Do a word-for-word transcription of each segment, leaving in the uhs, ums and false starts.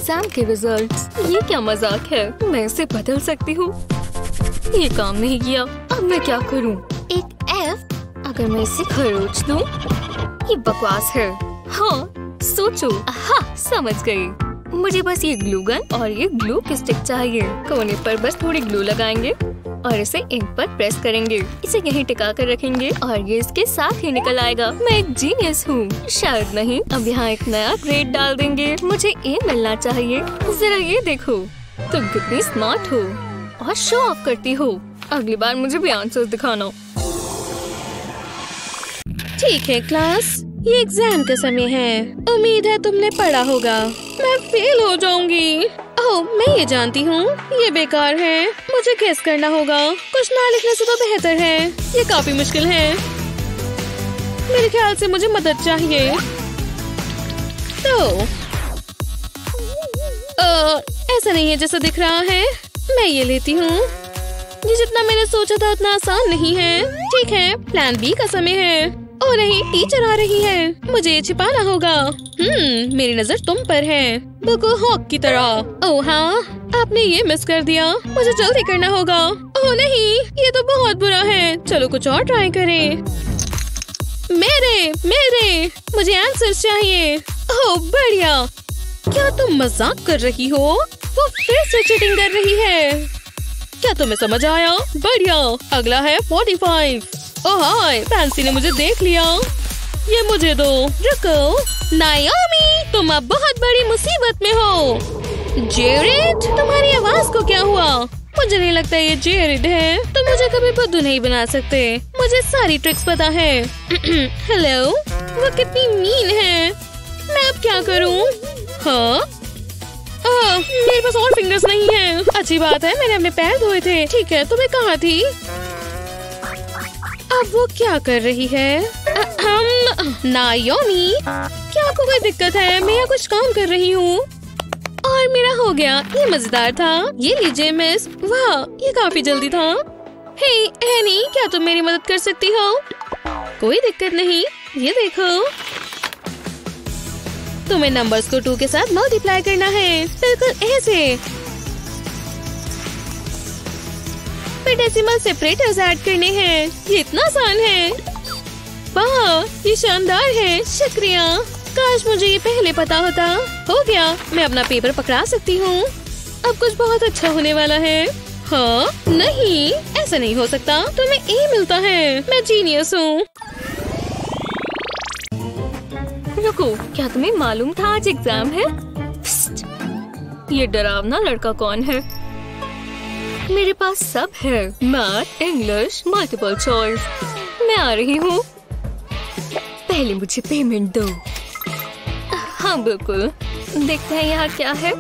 Exam के results. ये क्या मजाक है, मैं इसे बदल सकती हूँ। ये काम नहीं किया, अब मैं क्या करूँ? एक एफ, अगर मैं इसे खरोच दूँ? ये बकवास है। हाँ सोचो, हाँ समझ गई। मुझे बस ये ग्लू गन और ये ग्लू की स्टिक चाहिए। कोने पर बस थोड़ी ग्लू लगाएंगे और इसे इंक पर प्रेस करेंगे। इसे यहीं टिका कर रखेंगे और ये इसके साथ ही निकल आएगा। मैं एक जीनियस हूँ। शायद नहीं। अब यहाँ एक नया ग्रेड डाल देंगे। मुझे ए मिलना चाहिए। जरा ये देखो, तुम कितनी स्मार्ट हो और शो ऑफ करती हो। अगली बार मुझे भी आंसर्स दिखाना। ठीक है क्लास, ये एग्जाम का समय है। उम्मीद है तुमने पढ़ा होगा। मैं फेल हो जाऊंगी। ओह, मैं ये जानती हूँ, ये बेकार है। मुझे गेस करना होगा। कुछ ना लिखने से तो बेहतर है। ये काफी मुश्किल है। मेरे ख्याल से मुझे मदद चाहिए। तो आ, ऐसा नहीं है जैसा दिख रहा है। मैं ये लेती हूँ। ये जितना मैंने सोचा था उतना आसान नहीं है। ठीक है, प्लान बी का समय है। ओ नहीं, टीचर आ रही है। मुझे ये छिपाना होगा। हम्म, मेरी नजर तुम पर है, बिल्कुल हॉक की तरह। ओह हाँ, आपने ये मिस कर दिया। मुझे जल्दी करना होगा। ओह नहीं, ये तो बहुत बुरा है। चलो कुछ और ट्राई करें। मेरे मेरे मुझे आंसर चाहिए। ओह बढ़िया। क्या तुम मजाक कर रही हो? वो फिर से चीटिंग कर रही है। क्या तुम्हें समझ आया? बढ़िया। अगला है forty five. Oh hi, Fancy ने मुझे देख लिया। ये मुझे दो। रुको नायोमी, तुम अब बहुत बड़ी मुसीबत में हो। जेरिड, तुम्हारी आवाज को क्या हुआ? मुझे नहीं लगता ये जेरिड है। तुम मुझे कभी बुद्धू नहीं बना सकते। मुझे सारी ट्रिक्स पता है। हेलो, वो कितनी मीन है। मैं अब क्या करूं? हाँ, आह, मेरे पास और फिंगर्स नहीं है। अच्छी बात है, मैंने अपने पैर धोए थे। ठीक है, तुम्हें कहाँ थी? अब वो क्या कर रही है? अहम, नायोमी, क्या आपको कोई दिक्कत है? मैं यहाँ कुछ काम कर रही हूँ। और मेरा हो गया। ये मजेदार था। ये लीजिए मिस। वाह, ये काफी जल्दी था। हे एनी, क्या तुम मेरी मदद कर सकती हो? कोई दिक्कत नहीं। ये देखो, तुम्हें नंबर्स को टू के साथ मल्टीप्लाई करना है। बिल्कुल ऐसे। फिर डेसिमल सेपरेटर्स ऐड करने हैं। ये इतना आसान है। वाह, ये शानदार है। शुक्रिया। काश मुझे ये पहले पता होता। हो गया, मैं अपना पेपर पकड़ा सकती हूँ। अब कुछ बहुत अच्छा होने वाला है। हाँ, नहीं, ऐसा नहीं हो सकता। तुम्हें ए मिलता है। मैं जीनियस हूँ। रुको, क्या तुम्हें मालूम था आज एग्जाम है? ये डरावना लड़का कौन है? मेरे पास सब है। Math, English, multiple choice. मैं आ रही हूँ। पहले मुझे पेमेंट दो। हाँ बिल्कुल। देखते हैं यहाँ क्या है।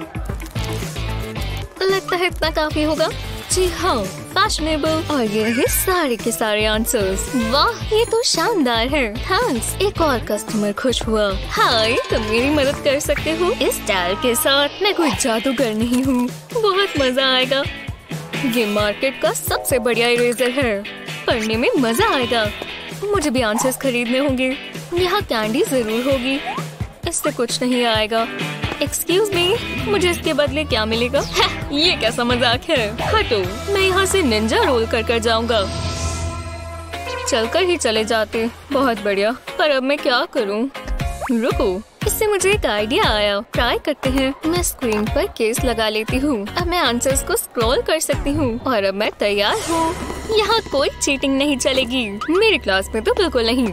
लगता है इतना काफी होगा। जी हाँ, फैशनेबल। और ये है सारे के सारे आंसर्स। वाह, ये तो शानदार है। थैंक्स। एक और कस्टमर खुश हुआ। हाय, तुम मेरी मदद कर सकते हो इस स्टाइल के साथ। मैं कोई जादूगर नहीं हूँ। बहुत मजा आएगा। ये मार्केट का सबसे बढ़िया इरेजर है। पढ़ने में मजा आएगा। मुझे भी आंसर्स खरीदने होंगे। यहाँ कैंडी जरूर होगी। इससे कुछ नहीं आएगा। एक्सक्यूज मी, मुझे इसके बदले क्या मिलेगा? ये कैसा मजाक है? हटो, मैं यहाँ से निंजा रोल कर कर जाऊंगा। चलकर ही चले जाते। बहुत बढ़िया, पर अब मैं क्या करूँ? रुको, इससे मुझे एक आइडिया आया। ट्राई करते हैं। मैं स्क्रीन पर केस लगा लेती हूँ। अब मैं आंसर्स को स्क्रॉल कर सकती हूँ और अब मैं तैयार हूँ। यहाँ कोई चीटिंग नहीं चलेगी। मेरी क्लास में तो बिल्कुल नहीं।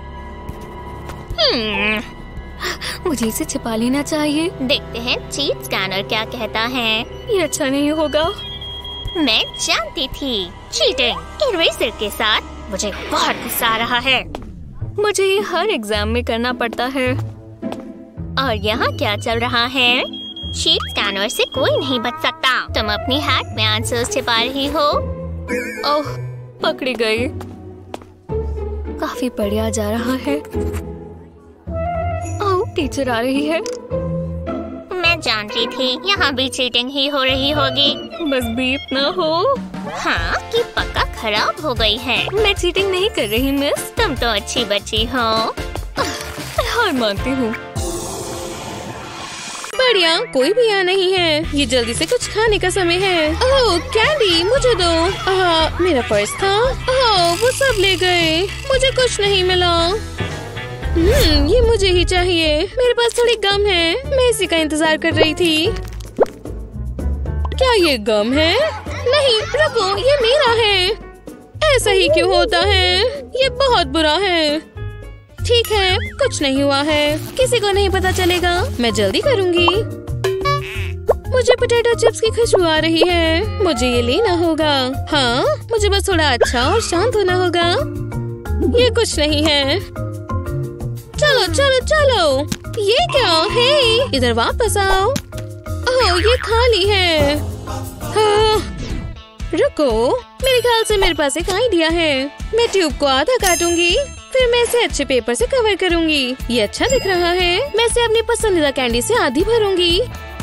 hmm. मुझे इसे छिपा लेना चाहिए। देखते हैं चीट स्कैनर क्या कहता है। ये अच्छा नहीं होगा। मैं जानती थी, चीटिंग इरेजर के साथ। मुझे बहुत गुस्सा आ रहा है। मुझे ये हर एग्जाम में करना पड़ता है। और यहाँ क्या चल रहा है? चीट स्कैनर से कोई नहीं बच सकता। तुम अपनी हैट में आंसर्स छिपा रही हो। ओह, पकड़ी गई। काफी बढ़िया जा रहा है। ओह, टीचर आ रही है। मैं जानती थी यहाँ भी चीटिंग ही हो रही होगी। बस बीप ना हो। हाँ, कि पक्का खराब हो गई है। मैं चीटिंग नहीं कर रही मिस। तुम तो अच्छी बच्ची हो। हार मानती हूँ। बढ़िया, कोई भी यहाँ नहीं है। ये जल्दी से कुछ खाने का समय है। ओह कैंडी, मुझे दो। आह, मेरा पर्स था। ओह, वो सब ले गए, मुझे कुछ नहीं मिला। हम्म, ये मुझे ही चाहिए। मेरे पास थोड़ी गम है, मैं इसी का इंतजार कर रही थी। क्या ये गम है? नहीं रुको, ये मेरा है। ऐसा ही क्यों होता है? ये बहुत बुरा है। ठीक है, कुछ नहीं हुआ है, किसी को नहीं पता चलेगा। मैं जल्दी करूंगी। मुझे पोटैटो चिप्स की खुशबू आ रही है, मुझे ये लेना होगा। हाँ, मुझे बस थोड़ा अच्छा और शांत होना होगा। ये कुछ नहीं है। चलो चलो चलो, ये क्या है? इधर वापस आओ। ओह, ये खाली है। हाँ, रुको, मेरे ख्याल से मेरे पास एक आइडिया है। मैं ट्यूब को आधा काटूंगी, फिर मैं इसे अच्छे पेपर से कवर करूंगी। ये अच्छा दिख रहा है। मैं इसे अपनी पसंदीदा कैंडी से आधी भरूंगी।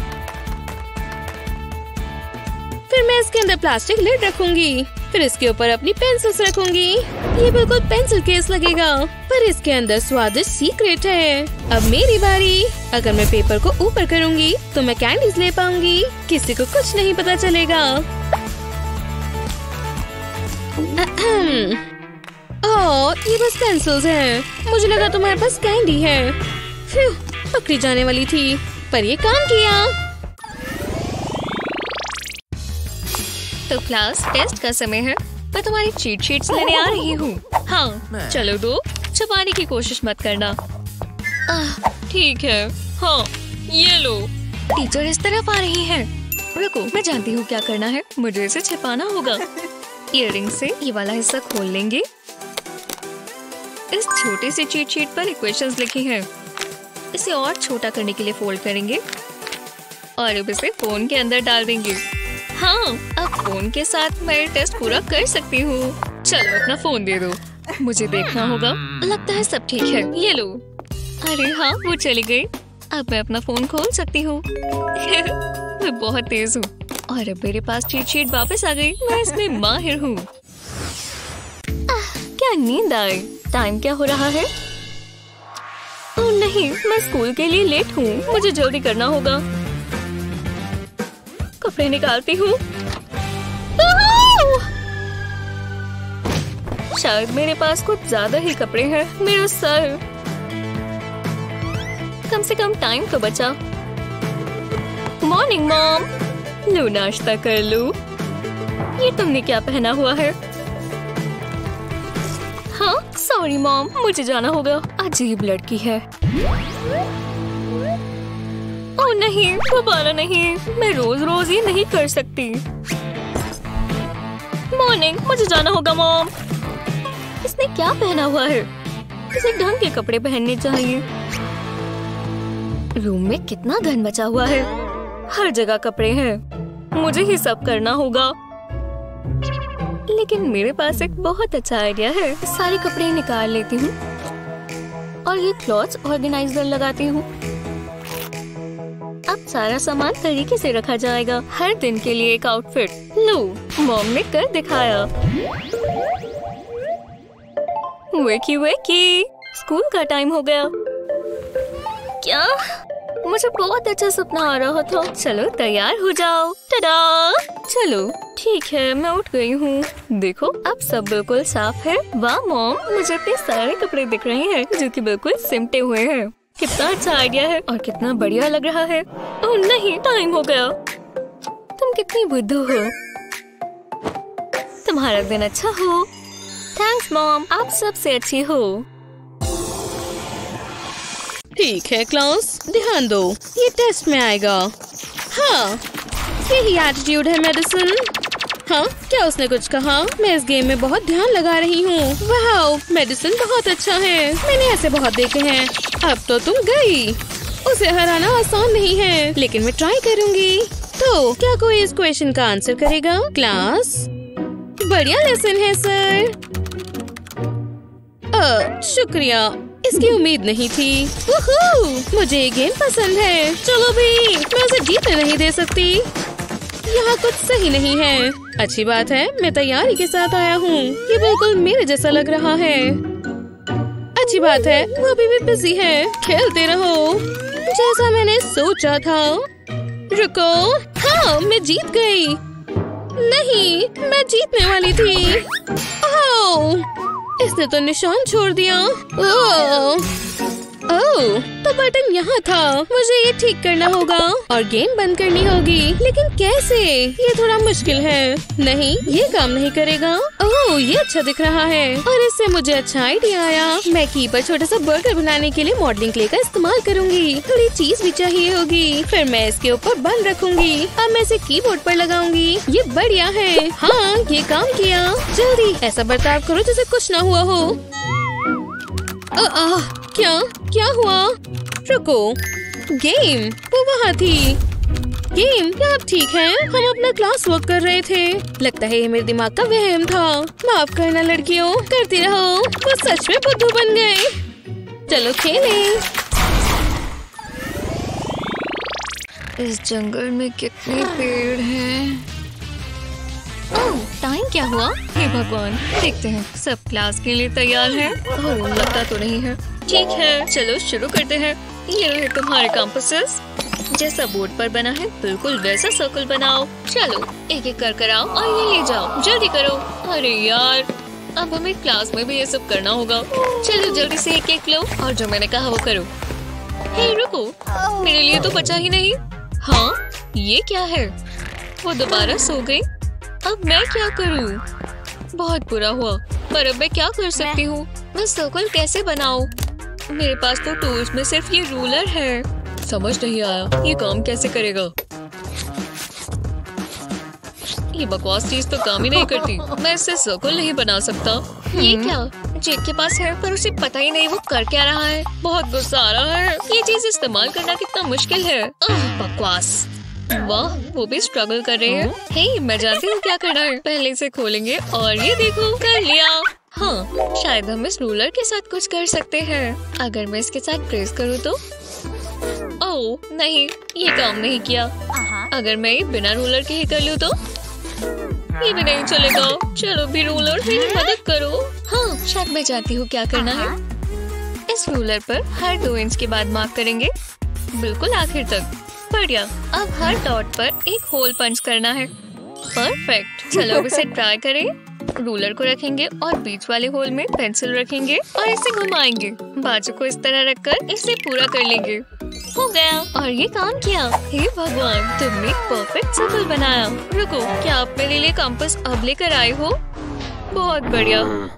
फिर मैं इसके अंदर प्लास्टिक लिड रखूंगी। फिर इसके ऊपर अपनी पेंसिल्स रखूंगी। ये बिल्कुल पेंसिल केस लगेगा, पर इसके अंदर स्वादिष्ट सीक्रेट है। अब मेरी बारी। अगर मैं पेपर को ऊपर करूंगी तो मैं कैंडीज ले पाऊंगी। किसी को कुछ नहीं पता चलेगा। ओह, ये बस पेंसिल्स हैं। मुझे लगा तुम्हारे पास कैंडी है। फ्यू, पकड़ी जाने वाली थी, पर ये काम किया। तो क्लास, टेस्ट का समय है। मैं तुम्हारी चीट शीट्स लेने आ रही हूँ। हाँ, चलो दो, छुपाने की कोशिश मत करना। आह, ठीक है। हाँ, ये लो। टीचर इस तरफ आ रही है। रुको, मैं जानती हूँ क्या करना है। मुझे इसे छिपाना होगा। ईयररिंग से ये वाला हिस्सा खोल लेंगे। इस छोटी सी चीट शीट पर इक्वेशंस लिखी हैं। इसे और छोटा करने के लिए फोल्ड करेंगे और अब इसे फोन के अंदर डाल देंगे। हाँ, अब फोन के साथ मैं टेस्ट पूरा कर सकती हूँ। चलो अपना फोन दे दो, मुझे देखना होगा। लगता है सब ठीक है, ये लो। अरे हाँ, वो चली गई। अब मैं अपना फोन खोल सकती हूँ। मैं बहुत तेज हूँ और अब मेरे पास चीट शीट वापस आ गई। मैं इसमें माहिर हूँ। क्या नींद आई? टाइम क्या हो रहा है? ओह नहीं, मैं स्कूल के लिए लेट हूँ। मुझे जल्दी करना होगा। कपड़े निकालती हूँ। शायद मेरे पास कुछ ज्यादा ही कपड़े हैं। मेरा सर। कम से कम टाइम तो बचा। मॉर्निंग मॉम, लो नाश्ता कर लो। ये तुमने क्या पहना हुआ है? हाँ, सॉरी मॉम, मुझे जाना होगा। अजीब लड़की है। ओह नहीं, दोबारा नहीं। मैं रोज रोज ये नहीं कर सकती। मॉर्निंग, मुझे जाना होगा मॉम। इसने क्या पहना हुआ है? इसे ढंग के कपड़े पहनने चाहिए। रूम में कितना गंद मचा हुआ है। हर जगह कपड़े हैं। मुझे ही सब करना होगा। लेकिन मेरे पास एक बहुत अच्छा आइडिया है। सारे कपड़े निकाल लेती हूँ और ये क्लॉथ्स ऑर्गेनाइजर लगाती हूँ। अब सारा सामान तरीके से रखा जाएगा। हर दिन के लिए एक आउटफिट। लो, मॉम ने कर दिखाया। वेकी वेकी, स्कूल का टाइम हो गया। क्या? मुझे बहुत अच्छा सपना आ रहा था। चलो तैयार हो जाओ। टडा! चलो ठीक है, मैं उठ गई हूँ। देखो, अब सब बिल्कुल साफ है। वाह मॉम, मुझे इतने सारे कपड़े दिख रहे हैं जो कि बिल्कुल सिमटे हुए हैं। कितना अच्छा आइडिया है और कितना बढ़िया लग रहा है। ओह नहीं, टाइम हो गया। तुम कितनी बुद्धू हो। तुम्हारा दिन अच्छा हो। थैंक्स मॉम, आप सबसे अच्छी हो। ठीक है क्लास, ध्यान दो, ये टेस्ट में आएगा। हाँ, यही एटीट्यूड है मेडिसिन। हाँ, क्या उसने कुछ कहा? मैं इस गेम में बहुत ध्यान लगा रही हूँ। वाह, मेडिसिन बहुत अच्छा है। मैंने ऐसे बहुत देखे हैं। अब तो तुम गई। उसे हराना आसान नहीं है, लेकिन मैं ट्राई करूँगी। तो क्या कोई इस क्वेश्चन का आंसर करेगा? क्लास, बढ़िया लेसन है सर। अ, शुक्रिया, इसकी उम्मीद नहीं थी। वुहू, मुझे ये गेम पसंद है। चलो भी, मैं उसे जीतने नहीं दे सकती। यहाँ कुछ सही नहीं है। अच्छी बात है, मैं तैयारी के साथ आया हूँ। ये बिल्कुल मेरे जैसा लग रहा है। अच्छी बात है, वो अभी भी बिजी है। खेलते रहो। जैसा मैंने सोचा था। रुको, हाँ मैं जीत गई। नहीं, मैं जीतने वाली थी। ओह, इसने तो निशान छोड़ दिया। ओह, ओह, तो बटन यहाँ था। मुझे ये ठीक करना होगा और गेम बंद करनी होगी। लेकिन कैसे? ये थोड़ा मुश्किल है। नहीं, ये काम नहीं करेगा। ओह, ये अच्छा दिख रहा है और इससे मुझे अच्छा आइडिया आया। मैं की पर छोटा सा बर्गर बनाने के लिए मॉडलिंग क्ले का इस्तेमाल करूंगी। थोड़ी चीज भी चाहिए होगी। फिर मैं इसके ऊपर बन रखूंगी। अब मैं इसे कीबोर्ड पर लगाऊंगी। ये बढ़िया है। हाँ, ये काम किया। जल्दी ऐसा बर्ताव करो जैसे कुछ ना हुआ हो। आ, आ, क्या क्या हुआ? रुको, गेम वो वहाँ थी। गेम क्या अब ठीक है? हम अपना क्लास वर्क कर रहे थे। लगता है ये मेरे दिमाग का वहम था। माफ करना लड़कियों, करती रहो। वो सच में बुद्धू बन गए। चलो खेलें। इस जंगल में कितने पेड़ हैं। ओह, टाइम क्या हुआ? हे भगवान, देखते हैं सब क्लास के लिए तैयार हैं। ओह, लगता तो नहीं है। ठीक है, चलो शुरू करते हैं। ये रहे तुम्हारे कंपासेस। जैसा बोर्ड पर बना है बिल्कुल वैसा सर्कल बनाओ। चलो एक एक कर कर आओ और ये ले जाओ। जल्दी करो। अरे यार, अब हमें क्लास में भी ये सब करना होगा। चलो जल्दी से एक एक लो और जो मैंने कहा वो करो। हे रुको, मेरे लिए तो बचा ही नहीं। हाँ, ये क्या है? वो दोबारा सो गई। अब मैं क्या करूं? बहुत बुरा हुआ, पर अब मैं क्या कर सकती हूँ? मैं सर्कल कैसे बनाऊं? मेरे पास तो टूल्स में सिर्फ ये रूलर है। समझ नहीं आया ये काम कैसे करेगा। ये बकवास चीज तो काम ही नहीं करती। मैं इससे सर्कल नहीं बना सकता। ये क्या? जेक के पास है पर उसे पता ही नहीं वो कर क्या रहा है। बहुत गुस्सा आ रहा है। ये चीज इस्तेमाल करना कितना मुश्किल है। बकवास। वाह, वो भी स्ट्रगल कर रहे हैं। हे, मैं जानती हूँ क्या करना है। पहले इसे खोलेंगे और ये देखो, कर लिया। हाँ, शायद हम इस रूलर के साथ कुछ कर सकते हैं। अगर मैं इसके साथ प्रेस करूँ तो? ओह नहीं, ये काम नहीं किया। अगर मैं ये बिना रूलर के ही कर लूँ तो? ये भी नहीं चलेगा। चलो भी रूलर से ही मदद करो। हाँ, शायद मैं जानती हूँ क्या करना है। इस रूलर पर हर दो इंच के बाद मार्क करेंगे, बिल्कुल आखिर तक। बढ़िया। अब हर डॉट पर एक होल पंच करना है। परफेक्ट। चलो अब इसे ट्राई करें। रूलर को रखेंगे और बीच वाले होल में पेंसिल रखेंगे और इसे घुमाएंगे। बाजू को इस तरह रखकर इसे पूरा कर लेंगे। हो गया और ये काम किया। हे भगवान, तुमने एक परफेक्ट सर्कल बनाया। रुको, क्या आप मेरे लिए कंपास अब लेकर आए हो? बहुत बढ़िया।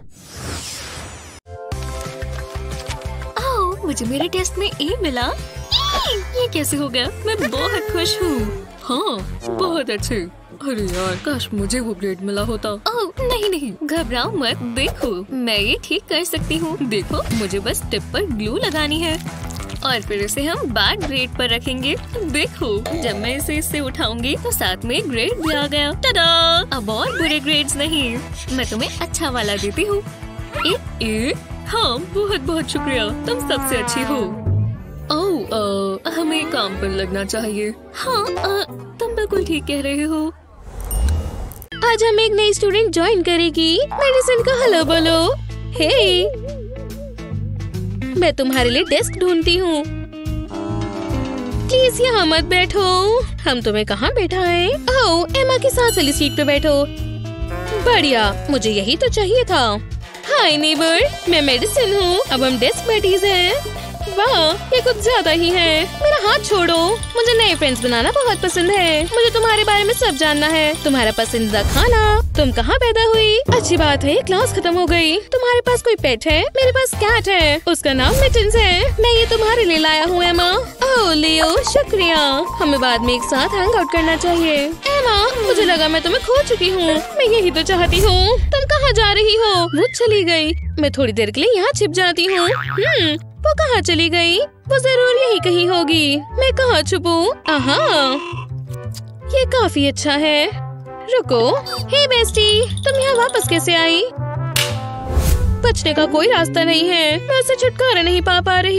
आओ, मुझे मेरे टेस्ट में ए मिला। ये कैसे हो गया? मैं बहुत खुश हूँ। हाँ, बहुत अच्छे। अरे यार, काश मुझे वो ग्रेड मिला होता। ओह नहीं नहीं, घबराओ मत। देखो, मैं ये ठीक कर सकती हूँ। देखो, मुझे बस टिप पर ग्लू लगानी है और फिर इसे हम बैड ग्रेड पर रखेंगे। देखो, जब मैं इसे इससे उठाऊंगी तो साथ में ग्रेड भी आ गया। टडा! अब और बुरे ग्रेड्स नहीं, मैं तुम्हें अच्छा वाला देती हूँ। एक ए? हाँ, बहुत बहुत शुक्रिया, तुम सबसे अच्छी हो। ओह, हमें काम पर लगना चाहिए। हाँ, आ, तुम बिल्कुल ठीक कह रहे हो। आज हम एक नई स्टूडेंट ज्वाइन करेगी। मेडिसिन का हेलो बोलो। हे, मैं तुम्हारे लिए डेस्क ढूंढती हूँ। प्लीज यहाँ मत बैठो। हम तुम्हें कहाँ बैठाएं? ओह, एमा के साथ वाली सीट पे बैठो। बढ़िया, मुझे यही तो चाहिए था। हाय नेबर, मैं मेडिसिन हूँ। अब हम डेस्क बेटीज हैं। वाह, ये कुछ ज्यादा ही है। मेरा हाथ छोड़ो। मुझे नए फ्रेंड्स बनाना बहुत पसंद है। मुझे तुम्हारे बारे में सब जानना है। तुम्हारा पसंदीदा खाना, तुम कहाँ पैदा हुई। अच्छी बात है, क्लास खत्म हो गई। तुम्हारे पास कोई पेट है? मेरे पास कैट है, उसका नाम मिटन्स है। मैं ये तुम्हारे लिए लाया हूँ एमा। ओह लियो, शुक्रिया। हमें बाद में एक साथ हैंग आउट करना चाहिए। एमा, मुझे लगा मैं तुम्हें खो चुकी हूँ। मैं यही तो चाहती हूँ। तुम कहाँ जा रही हो? वो चली गई। मैं थोड़ी देर के लिए यहाँ छिप जाती हूँ। हम्म वो कहाँ चली गई? वो जरूर यही कहीं होगी। मैं कहाँ छुपूं? आहा, ये काफी अच्छा है। रुको, हे बेस्टी, तुम यहाँ वापस कैसे आई? बचने का कोई रास्ता नहीं है। मैं उससे छुटकारा नहीं पा पा रही।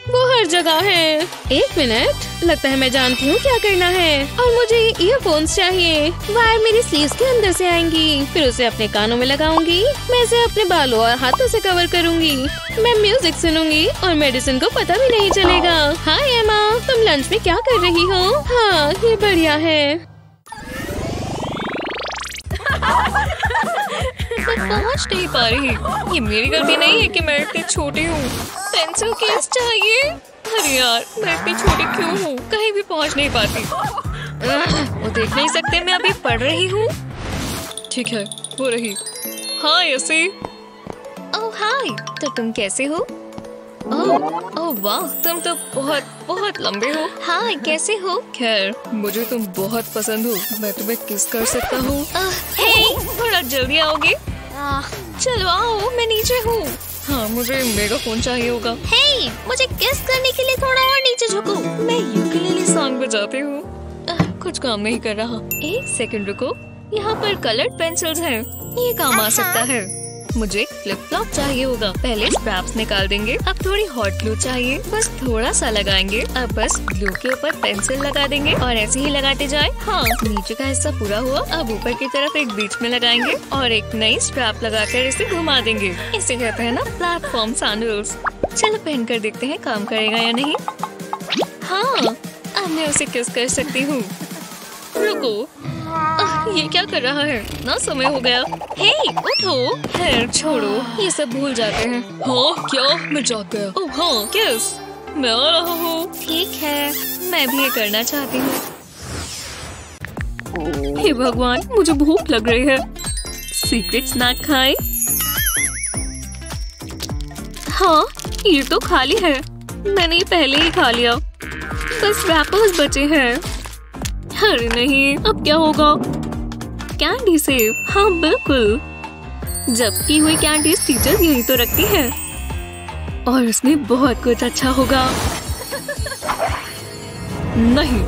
वो हर जगह है। एक मिनट, लगता है मैं जानती हूँ क्या करना है। और मुझे ईयरफोन्स चाहिए। वायर मेरी स्लीव्स के अंदर से आएंगी, फिर उसे अपने कानों में लगाऊंगी। मैं इसे अपने बालों और हाथों से कवर करूंगी। मैं म्यूजिक सुनूंगी और मेडिसिन को पता भी नहीं चलेगा। हाय एमा, तुम लंच में क्या कर रही हो? हाँ, ये बढ़िया है। मैं पहुंच नहीं पा रही। ये मेरी गलती नहीं है कि मैं इतनी छोटी हूँ। पेंसिल केस चाहिए। अरे यार, मैं इतनी छोटी क्यों हूँ? कहीं भी पहुंच नहीं पाती। वो देख नहीं सकते मैं अभी पढ़ रही हूँ। ठीक है, वो रही। हाँ यसी। ओह हाय, तो तुम कैसे हो? ओह ओह वाह, तुम तो बहुत बहुत लंबे हो। हाँ, कैसे हो? खैर, मुझे तुम बहुत पसंद हो। मैं तुम्हें किस कर सकता हूँ? हे, थोड़ा जल्दी आओगे? चलो आओ, मैं नीचे हूँ। हाँ, मुझे मेगाफोन चाहिए होगा। हे, मुझे किस करने के लिए थोड़ा और नीचे झुको। मैं यूकेलेले सॉन्ग बजाती हूँ। कुछ काम नहीं कर रहा। एक सेकंड रुको, यहाँ पर कलर्ड पेंसिल्स हैं। ये काम आ सकता है। मुझे फ्लिप फ्लॉप चाहिए होगा। पहले स्ट्रैप्स निकाल देंगे। अब थोड़ी हॉट ग्लू चाहिए, बस थोड़ा सा लगाएंगे। अब बस ग्लू के ऊपर पेंसिल लगा देंगे और ऐसे ही लगाते जाए। हाँ, नीचे का हिस्सा पूरा हुआ। अब ऊपर की तरफ एक बीच में लगाएंगे और एक नई स्ट्रैप लगाकर इसे घुमा देंगे। इसे कहते हैं ना प्लेटफॉर्म सैंडल्स। चलो पहन कर देखते हैं काम करेगा या नहीं। हाँ, अब मैं उसे किस कर सकती हूँ। रुको, आह, ये क्या कर रहा है? ना समय हो गया। हे, उठो। खैर छोड़ो, ये सब भूल जाते हैं। हाँ क्या? मैं जाग गया। ओह हाँ, किस? मैं आ रहा हूँ। ठीक है, मैं भी ये करना चाहती हूँ। हे भगवान, मुझे भूख लग रही है। सीक्रेट स्नैक खाएं? हाँ, ये तो खाली है। मैंने ये पहले ही खा लिया। बस रैपर्स बचे हैं। अरे नहीं, अब क्या होगा? Candy save? हाँ बिल्कुल। जब की हुई कैंडी टीचर यही तो रखती है और उसमें बहुत कुछ अच्छा होगा। नहीं,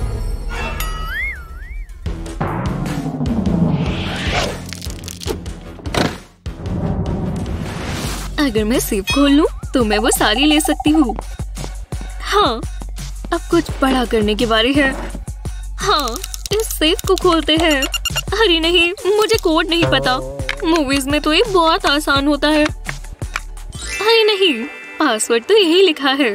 अगर मैं सेव खोल लूं तो मैं वो सारी ले सकती हूँ। हाँ, अब कुछ बड़ा करने की बारी है। हाँ, इस सेफ को खोलते हैं। अरे नहीं, मुझे कोड नहीं पता। मूवीज में तो ये बहुत आसान होता है। अरे नहीं, पासवर्ड तो यही लिखा है।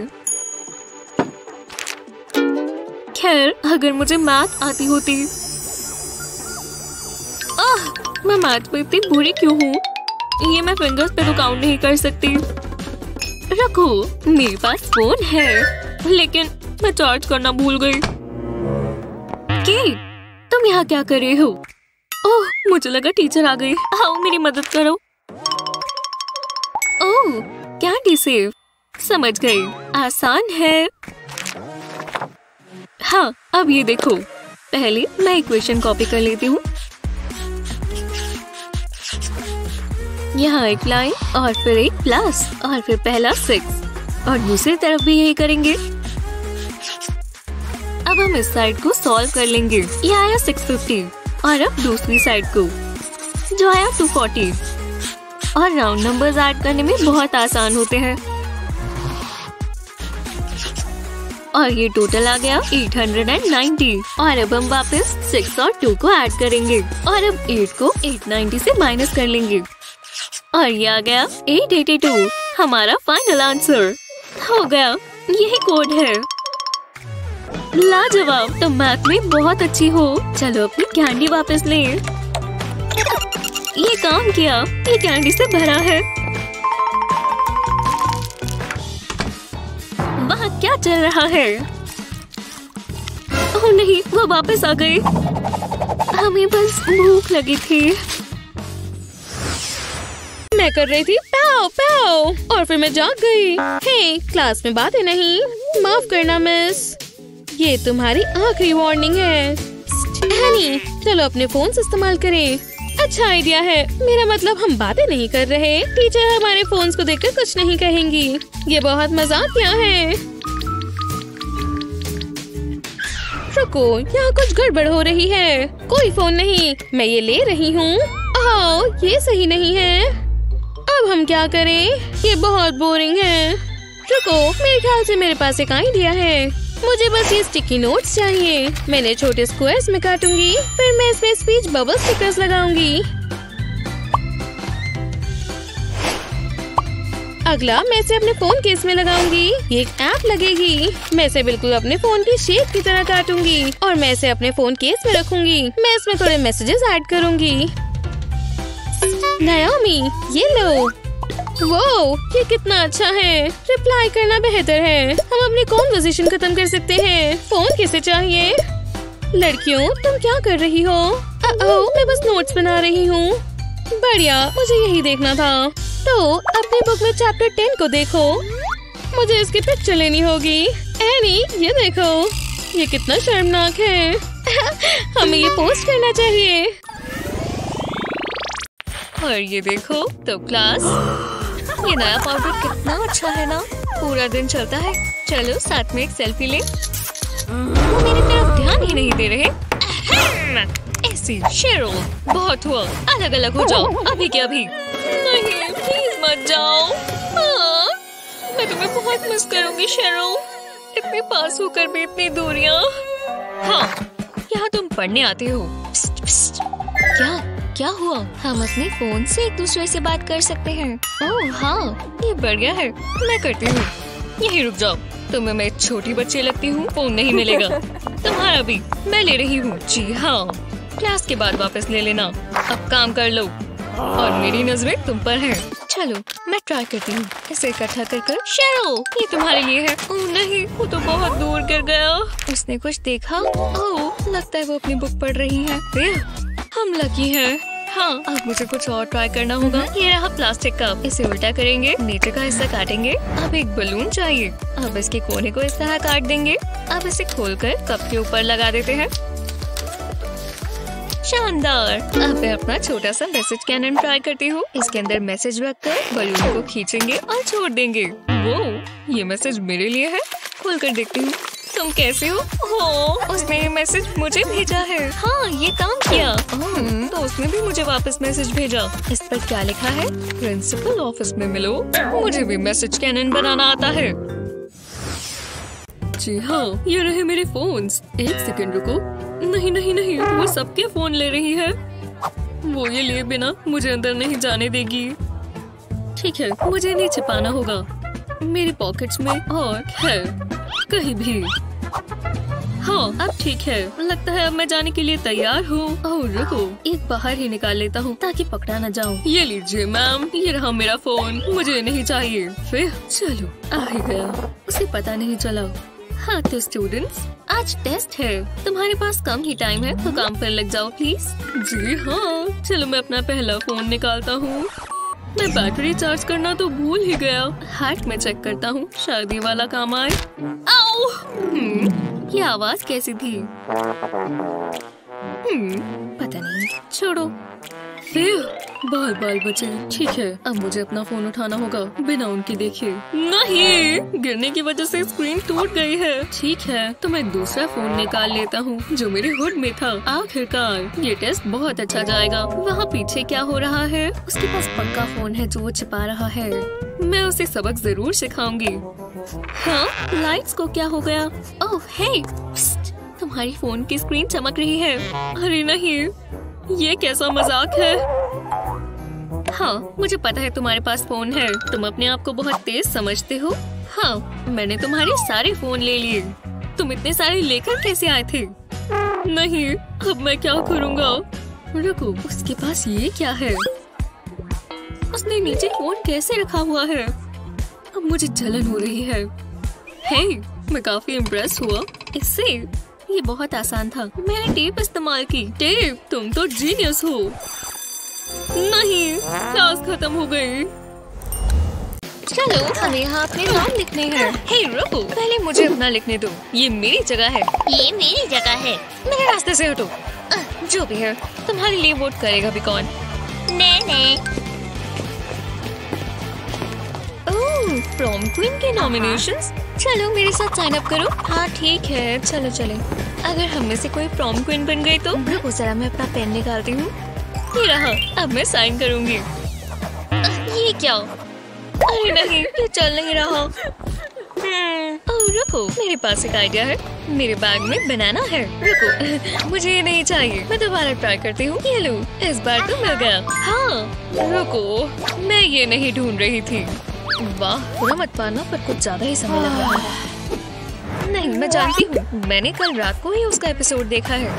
खैर, अगर मुझे मैथ आती होती। आह, मैं मैथ में इतनी बुरी क्यों हूँ? ये मैं फिंगर्स पे तो काउंट नहीं कर सकती। रखो, मेरे पास फोन है, लेकिन मैं चार्ज करना भूल गई। के, तुम यहाँ क्या कर रहे हो? ओह, मुझे लगा टीचर आ गई। आओ मेरी मदद करो। Oh, candy save. समझ गई, आसान है। हाँ, अब ये देखो। पहले मैं इक्वेशन कॉपी कर लेती हूँ। यहाँ एक लाइन और फिर एक प्लस और फिर पहला सिक्स और दूसरी तरफ भी यही करेंगे। अब हम इस साइड को सॉल्व कर लेंगे। ये आया सिक्स फिफ्टी और अब दूसरी साइड को जो आया टू फोर्टी। और राउंड नंबर्स ऐड करने में बहुत आसान होते हैं। और ये टोटल आ गया एट हंड्रेड नाइंटी। और अब हम वापस सिक्स और टू को ऐड करेंगे और अब एट को एट नाइंटी से माइनस कर लेंगे और ये आ गया एट एटी टू। हमारा फाइनल आंसर हो गया। यही कोड है। लाजवाब, तुम मैथ में बहुत अच्छी हो। चलो अपनी कैंडी वापस ले। ये काम किया। ये कैंडी से भरा है। वहाँ क्या चल रहा है? ओह नहीं, वो वापस आ गए। हमें बस भूख लगी थी। मैं कर रही थी पाओ पाओ और फिर मैं जाग गई। हे, क्लास में बातें नहीं। माफ करना मिस, ये तुम्हारी आखिरी वार्निंग है। हनी, चलो अपने फोन से इस्तेमाल करें। अच्छा आइडिया है। मेरा मतलब हम बातें नहीं कर रहे। टीचर हमारे फोन्स को देखकर कुछ नहीं कहेंगी। ये बहुत मजाकिया है। रुको, यहाँ कुछ गड़बड़ हो रही है। कोई फोन नहीं, मैं ये ले रही हूँ। ओह, ये सही नहीं है। अब हम क्या करें? ये बहुत बोरिंग है। रुको, मेरे ख्याल से मेरे पास एक आइडिया है। मुझे बस ये स्टिकी नोट्स चाहिए। मैंने छोटे स्क्वायर्स में काटूंगी, फिर मैं इसमें स्पीच बबल स्टिकर्स लगाऊंगी। अगला मैं इसे अपने फोन केस में लगाऊंगी। ये एक ऐप लगेगी। मैं इसे बिल्कुल अपने फोन की शेप की तरह काटूंगी और मैं इसे अपने फोन केस में रखूंगी। मैं इसमें थोड़े मैसेजेस ऐड करूंगी। नाओमी, ये लो। वो ये कितना अच्छा है। रिप्लाई करना बेहतर है। हम अपनी कॉन्वर्सेशन खत्म कर सकते हैं। फोन किसे चाहिए? लड़कियों, तुम क्या कर रही हो? ओ, मैं बस नोट्स बना रही हूँ। बढ़िया, मुझे यही देखना था। तो अपनी बुक में चैप्टर टेन को देखो। मुझे इसकी पिक्चर लेनी होगी। एनी, ये देखो, ये कितना शर्मनाक है। हमें ये पोस्ट करना चाहिए। और ये देखो तो क्लास, ये नया पाउडर कितना अच्छा है ना, पूरा दिन चलता है। चलो साथ में एक सेल्फी ले। वो मेरी तरफ ध्यान ही नहीं दे रहे। ऐसी शेरो, बहुत हुआ, अलग अलग हो जाओ अभी के अभी। नहीं, प्लीज मत जाओ। हाँ, मैं तुम्हें बहुत मिस करूंगी शेरो, इतने पास होकर भी इतनी दूरियां। हाँ, यहाँ तुम पढ़ने आते हो। पिस्ट, पिस्ट। क्या क्या हुआ? हम अपने फोन से एक दूसरे से बात कर सकते हैं। ओह हाँ, ये बढ़िया है, मैं करती हूँ। यहीं रुक जाओ, तुम्हें मैं छोटी बच्ची लगती हूँ। फोन नहीं मिलेगा तुम्हारा भी, मैं ले रही हूँ। जी हाँ, क्लास के बाद वापस ले लेना। अब काम कर लो और मेरी नजरें तुम पर हैं। चलो मैं ट्राई करती हूँ, इसे इकट्ठा कर कर। शेरो, ये तुम्हारे लिए है। ओह नहीं, वो तो बहुत दूर गिर गया। उसने कुछ देखा? ओह, लगता है वो अपनी बुक पढ़ रही है। हम लकी हैं। हाँ, अब मुझे कुछ और ट्राई करना होगा। ये रहा प्लास्टिक कप, इसे उल्टा करेंगे, नीचे का हिस्सा काटेंगे। अब एक बलून चाहिए। अब इसके कोने को इस तरह काट देंगे। अब इसे खोलकर कप के ऊपर लगा देते हैं। शानदार। अब मैं अपना छोटा सा मैसेज कैनन ट्राई करती हूँ। इसके अंदर मैसेज रखकर बलून को खींचेंगे और छोड़ देंगे। वो, ये मैसेज मेरे लिए है। खोलकर देखती हूँ। तुम कैसे हो? हो, उसने ये मैसेज मुझे भेजा है। हाँ, ये काम किया। ओह, तो उसने भी मुझे वापस मैसेज भेजा। इस पर क्या लिखा है? प्रिंसिपल ऑफिस में मिलो। मुझे भी मैसेज कैनन बनाना आता है। जी हाँ, ये रहे मेरे फोन्स। एक सेकंड रुको। नहीं नहीं नहीं, वो सबके फोन ले रही है। वो ये लिए बिना मुझे अंदर नहीं जाने देगी। ठीक है, मुझे नहीं छिपाना होगा। मेरी पॉकेट्स में और है कहीं भी। हाँ, अब ठीक है। लगता है अब मैं जाने के लिए तैयार हूँ। ओह रुको, एक बाहर ही निकाल लेता हूँ ताकि पकड़ा न जाऊँ। ये लीजिए मैम, ये रहा मेरा फोन। मुझे नहीं चाहिए। फिर चलो, आ ही गया, उसे पता नहीं चला। हाँ तो स्टूडेंट्स, आज टेस्ट है। तुम्हारे पास कम ही टाइम है, तो काम पर लग जाओ प्लीज। जी हाँ, चलो मैं अपना पहला फोन निकालता हूँ। मैं बैटरी चार्ज करना तो भूल ही गया। हाथ में चेक करता हूँ, शायद ये वाला काम आए। आओ! हम्म, ये आवाज कैसी थी? हम्म, पता नहीं, छोड़ो। फिर बाल बाल बचे। ठीक है, अब मुझे अपना फोन उठाना होगा बिना उनके देखे। नहीं, गिरने की वजह से स्क्रीन टूट गई है। ठीक है, तो मैं दूसरा फोन निकाल लेता हूँ जो मेरे हुड में था। आखिरकार ये टेस्ट बहुत अच्छा जाएगा। वहाँ पीछे क्या हो रहा है? उसके पास पक्का फोन है जो वो छिपा रहा है। मैं उसे सबक जरूर सिखाऊंगी। हाँ, लाइट्स को क्या हो गया? ओह हे, तुम्हारी फोन की स्क्रीन चमक रही है। अरे नहीं, ये कैसा मजाक है? हाँ, मुझे पता है तुम्हारे पास फोन है। तुम अपने आप को बहुत तेज समझते हो। हाँ, मैंने तुम्हारे सारे फोन ले लिए। तुम इतने सारे लेकर कैसे आए थे? नहीं, अब मैं क्या करूँगा? रुको, उसके पास ये क्या है? उसने नीचे फोन कैसे रखा हुआ है? अब मुझे जलन हो रही है। हे, मैं काफी इम्प्रेस हुआ इससे। ये बहुत आसान था। मैंने टेप इस्तेमाल की। टेप, तुम तो जीनियस हो। नहीं, क्लास खत्म हो गई। चलो, हमें यहाँ अपने नाम लिखने हैं। हे रुको, पहले मुझे अपना लिखने दो। ये मेरी जगह है। ये मेरी जगह है। मेरे रास्ते से हटो। अह, जो भी है, तुम्हारे लिए वोट करेगा भी कौन? मैंने। ओह, प्रॉम क्वीन के नॉमिनेशंस। चलो मेरे साथ साइन अप करो। हाँ ठीक है, चलो चले। अगर हम में से कोई प्रॉम क्वीन बन गई तो? रुको जरा, मैं अपना पेन निकालती हूँ। ये रहा, अब मैं साइन करूँगी। ये क्या? अरे नहीं, ये चल नहीं रहा। ओह रुको, मेरे पास एक आइडिया है। मेरे बैग में बनाना है। रुको, मुझे ये नहीं चाहिए। मैं दोबारा ट्राई करती हूँ। ये लो, इस बार तो मिल गया। हाँ रुको, मैं ये नहीं ढूंढ रही थी। वाह, पूरा मत पाना, पर कुछ ज्यादा ही समय लग रहा है। नहीं, मैं जानती हूँ, मैंने कल रात को ही उसका एपिसोड देखा है।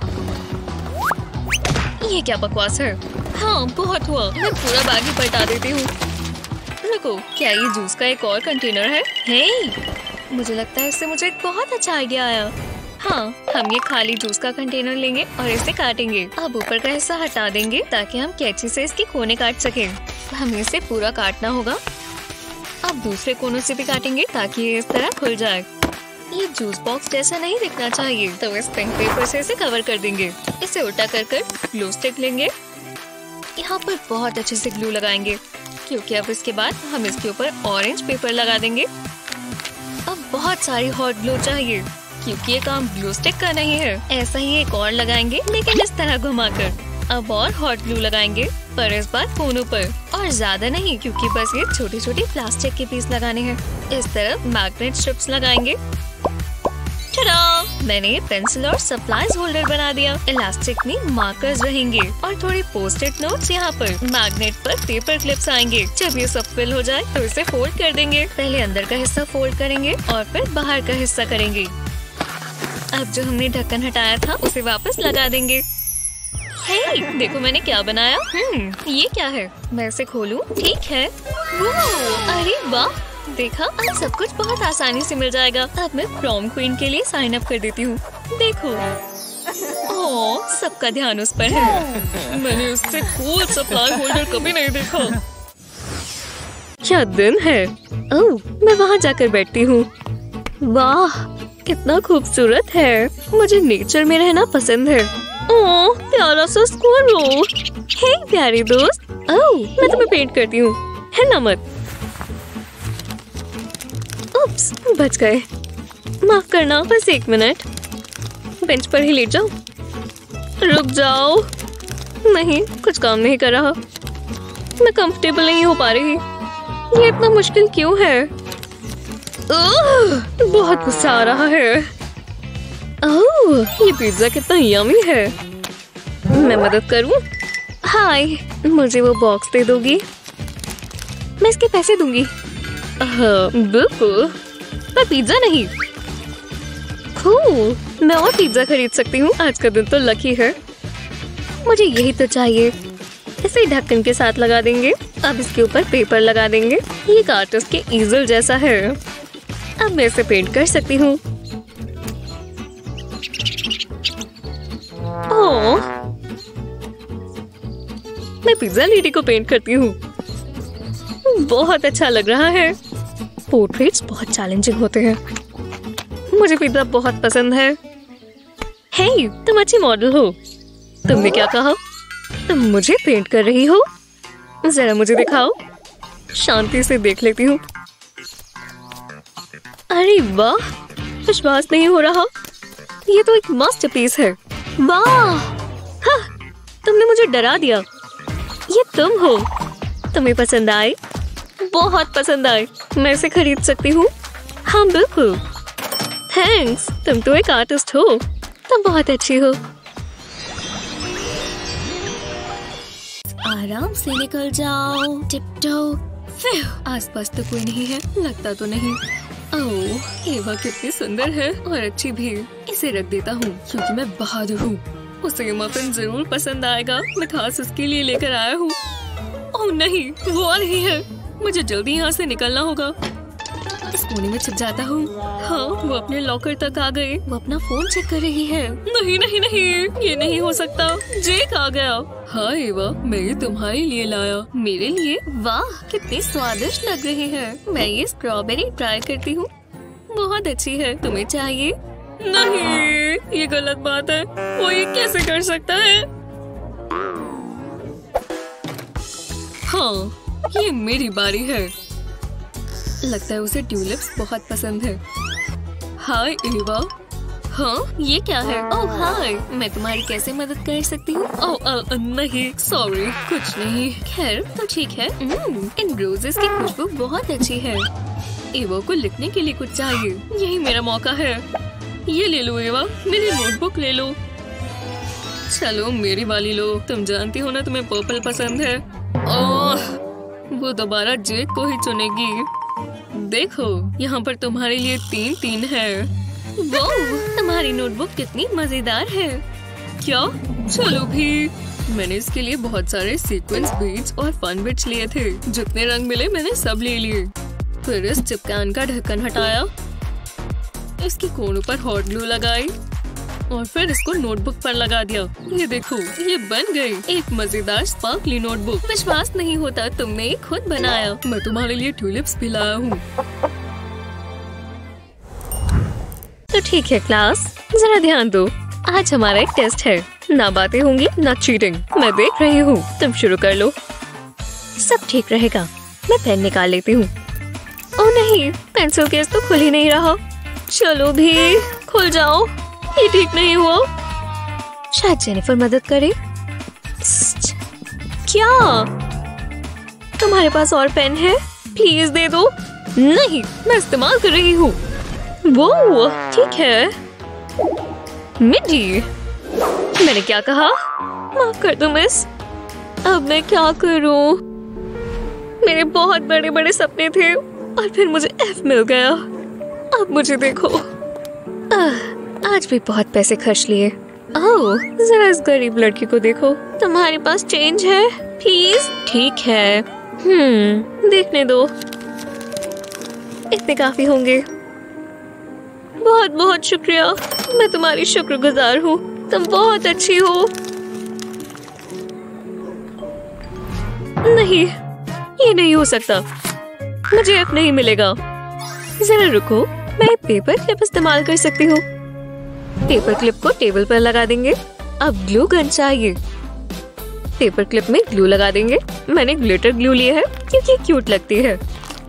ये क्या बकवास है। हाँ बहुत हुआ, मैं पूरा बैग ही पलटा देती हूँ। रुको, क्या ये जूस का एक और कंटेनर है? हे, मुझे लगता है इससे मुझे एक बहुत अच्छा आइडिया आया। हाँ, हम ये खाली जूस का कंटेनर लेंगे और इसे काटेंगे। अब ऊपर का हिस्सा हटा देंगे ताकि हम कैंची से इसके कोने काट सकें। हमें इसे पूरा काटना होगा। अब दूसरे कोनों से भी काटेंगे ताकि ये इस तरह खुल जाए। ये जूस बॉक्स जैसा नहीं दिखना चाहिए, तो इस पिंक पेपर से इसे कवर कर देंगे। इसे उल्टा कर कर ग्लू स्टिक लेंगे। यहाँ पर बहुत अच्छे से ग्लू लगाएंगे, क्योंकि अब इसके बाद हम इसके ऊपर ऑरेंज पेपर लगा देंगे। अब बहुत सारी हॉट ग्लू चाहिए, क्योंकि ये काम ग्लू स्टिक का नहीं है। ऐसा ही एक और लगाएंगे, लेकिन इस तरह घुमाकर। अब और हॉट ग्लू लगाएंगे, पर इस बार कोनों पर, और ज्यादा नहीं, क्योंकि बस ये छोटी छोटी प्लास्टिक के पीस लगाने हैं। इस तरह मैग्नेट स्ट्रिप्स लगाएंगे। मैंने पेंसिल और सप्लाईज होल्डर बना दिया। इलास्टिक में मार्कर्स रहेंगे और थोड़े पोस्ट इट नोट्स यहाँ पर। मैग्नेट पर पेपर क्लिप्स आएंगे। जब ये सब फिल हो जाए तो इसे फोल्ड कर देंगे। पहले अंदर का हिस्सा फोल्ड करेंगे और फिर बाहर का हिस्सा करेंगे। अब जो हमने ढक्कन हटाया था उसे वापस लगा देंगे। हे, देखो मैंने क्या बनाया। हम्म, ये क्या है? मैं इसे खोलूं? ठीक है। अरे वाह, देखा, अब सब कुछ बहुत आसानी से मिल जाएगा। अब मैं प्रॉम क्वीन के लिए साइन अप कर देती हूँ। देखो, ओह, सबका ध्यान उस पर है। मैंने उससे कूल सप्लाई होल्डर कभी नहीं देखा। क्या दिन है। ओह, मैं वहाँ जाकर बैठती हूँ। वाह, कितना खूबसूरत है। मुझे नेचर में रहना पसंद है। ओह, प्यारा सा स्क्वायरल। हे प्यारी दोस्त। ओह, मैं तुम्हें पेंट करती हूँ, है ना मत? उप्स, बच गए। माफ करना, बस एक मिनट। बेंच पर ही लेट जाओ। रुक जाओ। नहीं, कुछ काम नहीं कर रहा। मैं कंफर्टेबल नहीं हो पा रही। ये इतना मुश्किल क्यों है? ओह, बहुत गुस्सा आ रहा है। ओह, ये पिज्जा कितना यम्मी है। मैं मदद करूं? हाय, मुझे वो बॉक्स दे दोगी? मैं इसके पैसे दूंगी। हाँ, बिल्कुल, पर पिज्जा नहीं। कूल, मैं और पिज्जा खरीद सकती हूँ। आज का दिन तो लकी है। मुझे यही तो चाहिए। इसे ढक्कन के साथ लगा देंगे। अब इसके ऊपर पेपर लगा देंगे। ये एक आर्टिस्ट के ईजल जैसा है। अब मैं इसे पेंट कर सकती हूँ। ओह, मैं पिज्जा लेडी को पेंट करती हूँ। बहुत अच्छा लग रहा है। पोर्ट्रेट्स बहुत चैलेंजिंग होते हैं। मुझे पिज्जा बहुत पसंद है। हे, तुम अच्छी मॉडल हो। तुमने क्या कहा? तुम मुझे पेंट कर रही हो? जरा मुझे दिखाओ। शांति से देख लेती हूँ। अरे वाह, विश्वास नहीं हो रहा। ये तो एक मास्टरपीस है। वाह, हाँ, तुमने मुझे डरा दिया। ये तुम हो। तुम्हें पसंद आए? बहुत पसंद आए। मैं इसे खरीद सकती हूँ? हाँ बिल्कुल। थैंक्स, तुम तो एक आर्टिस्ट हो। तुम बहुत अच्छी हो। आराम से निकल जाओ। टिप्टो। आसपास तो कोई नहीं है। लगता तो नहीं। ओह, एवा कितनी सुंदर है और अच्छी भी। इसे रख देता हूँ क्योंकि मैं बहादुर हूँ। उसे मफिन जरूर पसंद आएगा। मैं खास उसके लिए लेकर आया हूँ। ओह नहीं, वो आ रही है। मुझे जल्दी यहाँ से निकलना होगा। इस कोने में छिप जाता हूँ। हाँ, वो अपने लॉकर तक आ गए। वो अपना फोन चेक कर रही है। नहीं नहीं नहीं, ये नहीं हो सकता। जेक आ गया। हाँ एवा, मैं ये तुम्हारे लिए लाया। मेरे लिए? वाह, कितनी स्वादिष्ट लग रही है। मैं ये स्ट्रॉबेरी ट्राई करती हूँ। बहुत अच्छी है। तुम्हें चाहिए? नहीं, ये गलत बात है। वो ये कैसे कर सकता है? हाँ, ये मेरी बारी है। लगता है उसे ट्यूलिप्स बहुत पसंद है। हाय एवा। हाँ, ये क्या है? ओह हाय, मैं तुम्हारी कैसे मदद कर सकती हूँ? ओह नहीं, सॉरी, कुछ नहीं। खैर तो ठीक है। इन रोजेस की खुशबू बहुत अच्छी है। एवा को लिखने के लिए कुछ चाहिए। यही मेरा मौका है। ये ले लो एवा, मेरी नोटबुक ले लो। चलो मेरी वाली लो। तुम जानती हो ना तुम्हें पर्पल पसंद है। ओह, वो दोबारा जेक को ही चुनेगी। देखो यहाँ पर तुम्हारे लिए तीन तीन है। वो तुम्हारी नोटबुक कितनी मजेदार है। क्या? चलो भी। मैंने इसके लिए बहुत सारे सीक्वेंस बीड्स और फन बिट्स लिए थे। जितने रंग मिले मैंने सब ले लिए। फिर इस चिपकान का ढक्कन हटाया, इसके कोनों पर हॉट ग्लू लगाई और फिर इसको नोटबुक पर लगा दिया। ये देखो, ये बन गई एक मजेदार स्पार्कली नोटबुक। विश्वास नहीं होता तुमने ये खुद बनाया। मैं तुम्हारे लिए ट्यूलिप्स भी लाया हूँ। तो ठीक है क्लास, जरा ध्यान दो। आज हमारा एक टेस्ट है। ना बातें होंगी ना चीटिंग। मैं देख रही हूँ, तुम शुरू कर लो। सब ठीक रहेगा। मैं पेन निकाल लेती हूँ। ओह नहीं, पेंसिल केस तो खुल ही नहीं रहा। चलो भी, खुल जाओ। ये ठीक नहीं हुआ। शायद जेनिफर मदद करे। क्या तुम्हारे पास और पेन है? प्लीज दे दो। नहीं, मैं इस्तेमाल कर रही हूँ। वो ठीक है। मिडी, मैंने क्या कहा? माफ कर दो मिस। अब मैं क्या करूं? मेरे बहुत बड़े बड़े सपने थे और फिर मुझे एफ मिल गया। अब मुझे देखो। आह, आज भी बहुत पैसे खर्च लिए। ओह, जरा इस गरीब लड़की को देखो। तुम्हारे पास चेंज है? प्लीज। ठीक है, हम्म देखने दो। इतने काफी होंगे। बहुत बहुत शुक्रिया। मैं तुम्हारी शुक्रगुजार हूँ। तुम बहुत अच्छी हो। नहीं, ये नहीं हो सकता। मुझे एफ नहीं मिलेगा। जरा रुको, मैं पेपर क्लिप इस्तेमाल कर सकती हूँ। पेपर क्लिप को टेबल पर लगा देंगे। अब ग्लू गन चाहिए। पेपर क्लिप में ग्लू लगा देंगे। मैंने ग्लिटर ग्लू लिया है क्योंकि क्यूट लगती है।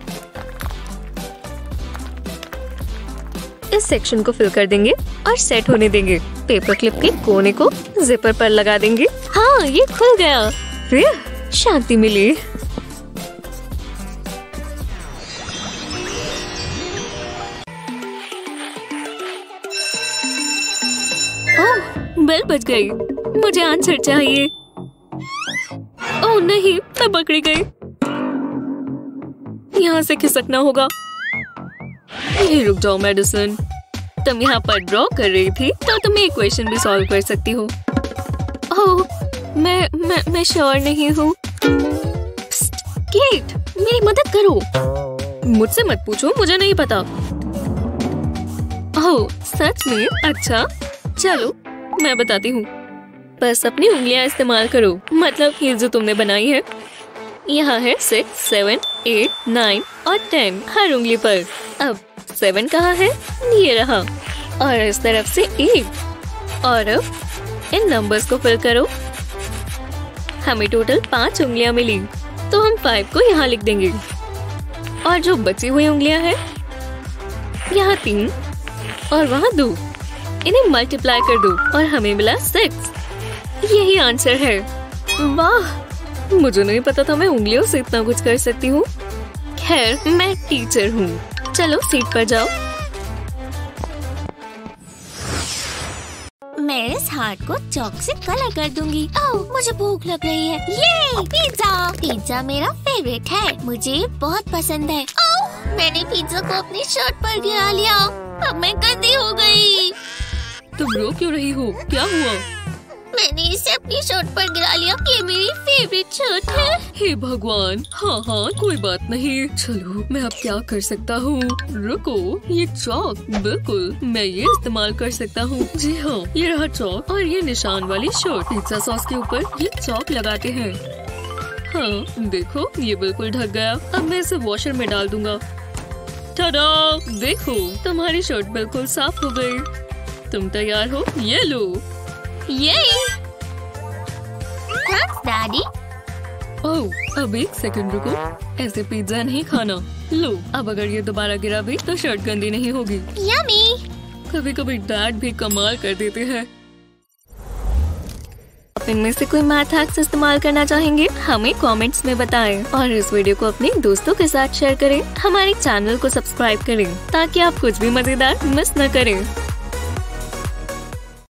इस सेक्शन को फिल कर देंगे और सेट होने देंगे। पेपर क्लिप के कोने को जिपर पर लगा देंगे। हाँ, ये खुल गया। फिर शांति मिली। ओह, बेल बज गई। मुझे आंसर चाहिए। ओह नहीं, मैं पकड़ी गई। यहाँ से खिसकना होगा। ये रुक जाओ मेडिसन। तुम यहाँ पर ड्रॉ कर रही थी तो तुम इक्वेशन भी सॉल्व कर सकती हो। ओह, मैं मैं मैं श्योर नहीं हूँ। केट, मेरी मदद करो। मुझसे मत पूछो, मुझे नहीं पता। ओह, सच में? अच्छा, चलो मैं बताती हूँ। बस अपनी उंगलियाँ इस्तेमाल करो। मतलब ये जो तुमने बनाई है। यहाँ है सिक्स, सेवन, एट, नाइन और टेन हर उंगली पर। अब सेवन कहाँ है? ये रहा। और इस तरफ से एट। और अब इन नंबर्स को फिल करो। हमें टोटल पांच उंगलियां मिली, तो हम फाइव को यहाँ लिख देंगे। और जो बची हुई उंगलियां हैं, यहाँ तीन और वहाँ दो। इन्हें मल्टीप्लाई कर दो और हमें मिला सिक्स। यही आंसर है। वाह, मुझे नहीं पता था मैं उंगलियों से इतना कुछ कर सकती हूँ। खैर, मैं टीचर हूँ। चलो सीट पर जाओ। मैं इस हार्ट को चॉक से कलर कर दूंगी। ओह, मुझे भूख लग रही है। ये पिज्जा पिज्जा मेरा फेवरेट है। मुझे बहुत पसंद है। ओह, मैंने पिज्जा को अपनी शर्ट पर गिरा लिया। अब मैं गंदी हो गई। तुम रो क्यों रही हो? क्या हुआ? मैंने इसे अपनी शर्ट पर गिरा लिया। ये मेरी फेवरेट शर्ट है। हे भगवान। हाँ हाँ, कोई बात नहीं। चलो, मैं अब क्या कर सकता हूँ? रुको, ये चौक। बिल्कुल, मैं ये इस्तेमाल कर सकता हूँ। जी हाँ, ये रहा चौक और ये निशान वाली शर्ट। पिज्जा सॉस के ऊपर ये चौक लगाते हैं। हाँ, देखो, ये बिल्कुल ढक गया। अब मैं इसे वॉशर में डाल दूंगा। टाडा! देखो, तुम्हारी शर्ट बिल्कुल साफ हो गई। तुम तैयार हो? ये लो। ये थैंक्स डैडी। ओह, अब एक सेकंड रुको। ऐसे पिज्जा नहीं खाना। लो, अब अगर ये दोबारा गिरा भी तो शर्ट गंदी नहीं होगी। यम्मी। कभी कभी डैड भी कमाल कर देते हैं। आप इनमें से कोई मैथ हैक्स इस्तेमाल करना चाहेंगे हमें कमेंट्स में बताएं और इस वीडियो को अपने दोस्तों के साथ शेयर करें। हमारे चैनल को सब्सक्राइब करें ताकि आप कुछ भी मजेदार मिस न करें।